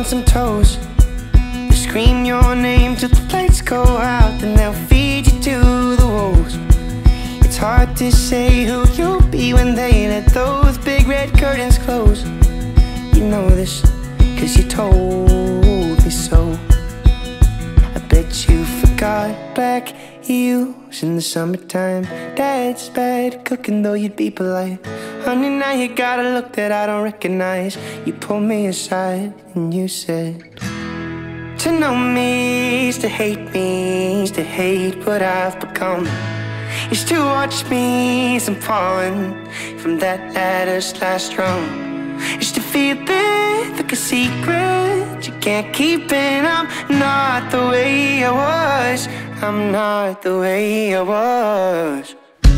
on some toes. You scream your name till the lights go out, then they'll feed you to the wolves. It's hard to say who you'll be when they let those big red curtains close. You know this, 'cause you told me so. I bet you forgot black heels in the summertime. Dad's bad cooking, though you'd be polite. Honey, now you got a look that I don't recognize. You pulled me aside and you said, to know me is to hate me, is to hate what I've become. Is to watch me as I'm falling from that ladder's last rung. Is to feel it like a secret you can't keep, and I'm not the way I was. I'm not the way I was.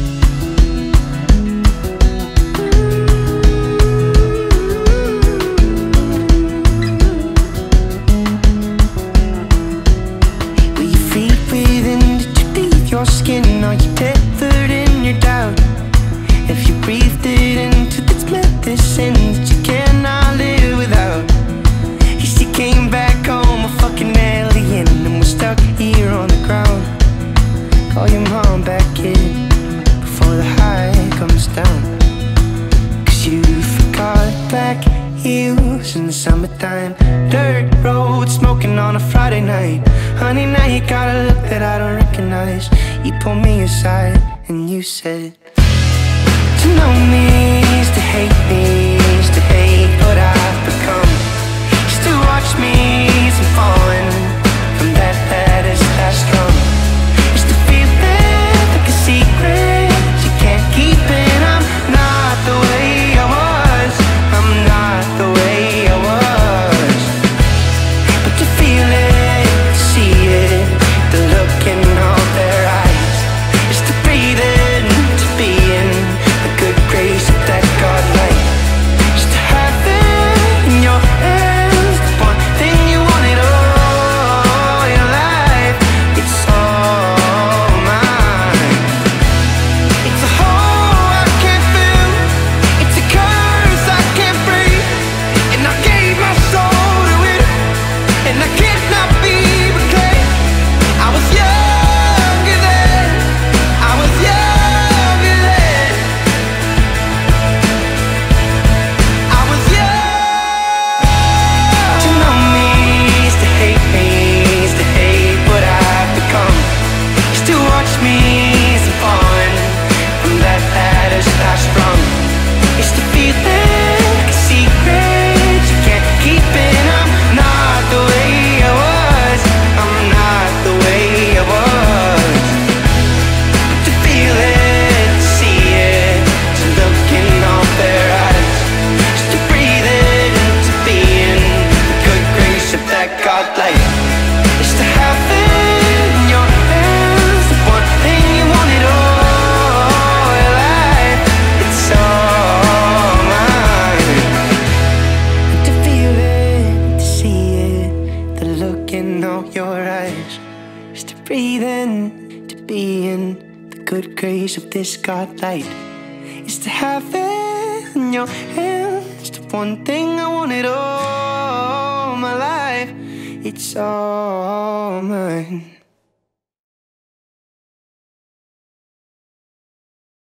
Were your feet within? Did you leave your skin? Are you tethered in your doubt? If you breathed it into this medicine that you cannot live without. She came back home a fucking alien, and we're stuck here on the ground. Call your mom back in before the high comes down. 'Cause you forgot black heels in the summertime. Dirt road smoking on a Friday night. Honey, now you got a look that I don't recognize. You pulled me aside and you said, to know me is to hate me, is to hate what I've become. Is to watch me as I'm falling from that ladder's last rung. Is to feel it like a secret you can't keep, and I'm not the way I was. I'm not the way I was. But to feel it, to see it, the look in all their eyes. Is to breathe in, to be in the good grace of that Godlight. Is to have it in your hands, the one thing you wanted all your life. It's all mine. It's a hole I can't fill, it's a curse I can't break. And I gave my soul to it, and I cannot be reclaimed. I was younger then, I was younger then, I was young. To know me is to hate me, is to hate what I've become. Is to watch me as I'm falling from that ladder's last rung. Is to feel it like a secret you can't keep, and I'm not the way I was. I'm not the way I was. But to feel it, to see it, to look in all their eyes. Is to breathe it, to be in the good grace of that Godlight. Is to have it in your hands, the one thing you wanted all your life. It's all mine. To feel it, to see it, the look in all your eyes. Is to breathe in, to be in the good grace of this Godlight. Is to have it in your hands, the one thing I wanted all my life. It's all mine.